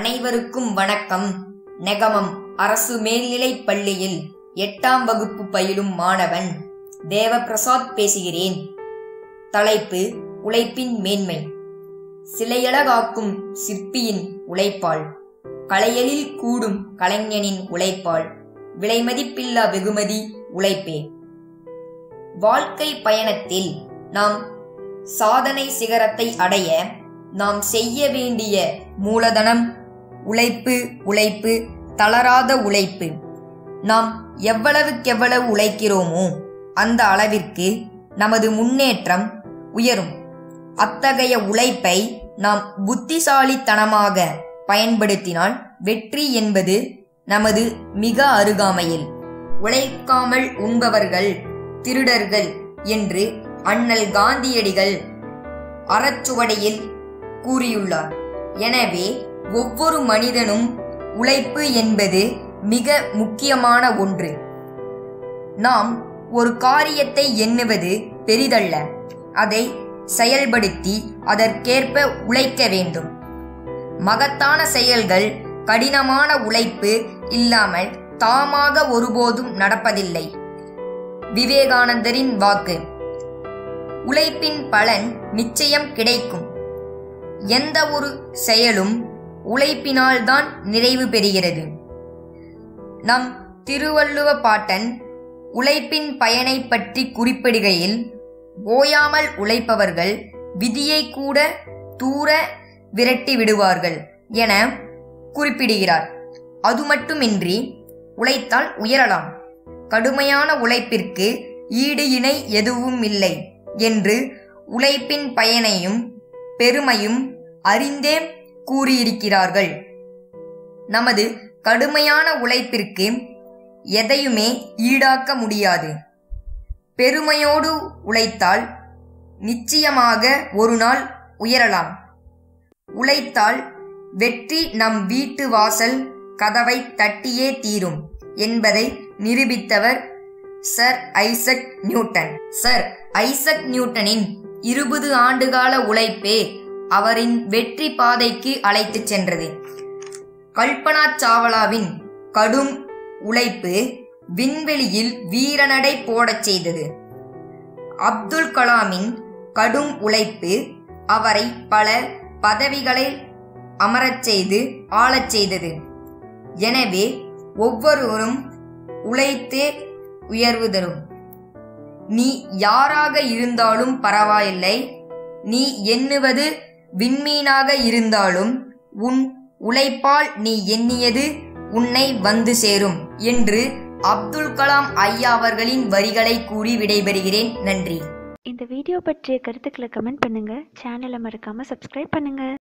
அனைவருக்கும் வணக்கம். நெகமம் அரசு மேல்நிலைப் பள்ளியில் 8ஆம் வகுப்பு பயிலும் மாணவன் தேவபிரசாத் பேசுகிறேன். தலைப்பு: உழைப்பின் மேன்மை. சிலையழகாக்கும் சிற்பியின் உழைப்பால், கலையலில் கூடும் கலைஞனின் உழைப்பால் விலைமதிப்பில்லா வெகுமதி உழைப்பே. வாழ்க்கை பயணத்தில் நாம் சாதனை சிகரத்தை அடைய நாம் செய்ய வேண்டிய மூலதனம் உழைப்பு. உழைப்பு, தளராத உழைப்பு. நாம் எவ்வளவுக்கெவ்வளவு உழைக்கிறோமோ அந்த அளவிற்கு நமது முன்னேற்றம் உயரும். அத்தகைய உழைப்பை நாம் புத்திசாலித்தனமாக பயன்படுத்தினால் வெற்றி என்பது நமது மிக அருகாமையில். உழைக்காமல் உண்பவர்கள் திருடர்கள் என்று அண்ணல் காந்தியடிகள் அறச்சுவடியில் கூறியுள்ளார். எனவே ஒவ்வொரு மனிதனும் உழைப்பு என்பது மிக முக்கியமான ஒன்று. நாம் ஒரு காரியத்தை எண்ணுவது பெரிதல்ல, அதை செயல்படுத்தி அதற்கேற்ப உழைக்க வேண்டும். மகத்தான செயல்கள் கடினமான உழைப்பு இல்லாமல் தாமாக ஒருபோதும் நடப்பதில்லை. விவேகானந்தரின் வாக்கு. உழைப்பின் பலன் நிச்சயம் கிடைக்கும். எந்த ஒரு செயலும் உழைப்பினால்தான் நிறைவு பெறுகிறது. நம் திருவள்ளுவ பாட்டன் உழைப்பின் பயனை பற்றி குறிப்பிடுகையில், ஓயாமல் உழைப்பவர்கள் விதியை கூட தூர விரட்டி விடுவார்கள் என குறிப்பிடுகிறார். அது மட்டுமின்றி உழைத்தால் உயரலாம், கடுமையான உழைப்பிற்கு ஈடு இணை எதுவும் இல்லை என்று உழைப்பின் பயனையும் பெருமையும் அறிந்தே கூறியிருக்கிறார்கள். நமது கடுமையான உழைப்பிற்கு எதையுமே ஈடாக்க முடியாது. பெருமையோடு உழைத்தால் நிச்சயமாக ஒரு நாள் உயரலாம். உழைத்தால் வெற்றி நம் வீட்டு வாசல் கதவை தட்டியே தீரும் என்பதை நிரூபித்தவர் sir Isaac Newton. Sir Isaac நியூட்டனின் 20 ஆண்டுகால உழைப்பே அவரின் வெற்றி பாதைக்கு அழைத்துச் சென்றது. கல்பனா சாவ்லாவின் கடும் உழைப்பு விண்வெளியில் வீரநடை போடச் செய்தது. அப்துல் கலாமின் கடும் உழைப்பு அவரை பல பதவிகளை அமரச் செய்து ஆளச் செய்தது. எனவே ஒவ்வொருவரும் உழைத்தே உயர்வு தரும். நீ யாராக இருந்தாலும் பரவாயில்லை, நீ எண்ணுவது விண்மீனாக இருந்தாலும் உன் உழைப்பால் நீ எண்ணியது உன்னை வந்து சேரும் என்று அப்துல் கலாம் ஐயா அவர்களின் வரிகளை கூறி விடைபெறுகிறேன். நன்றி. இந்த வீடியோ பற்றிய கருத்துக்களை கமெண்ட் பண்ணுங்க. சேனலை மறக்காம சப்ஸ்கிரைப் பண்ணுங்க.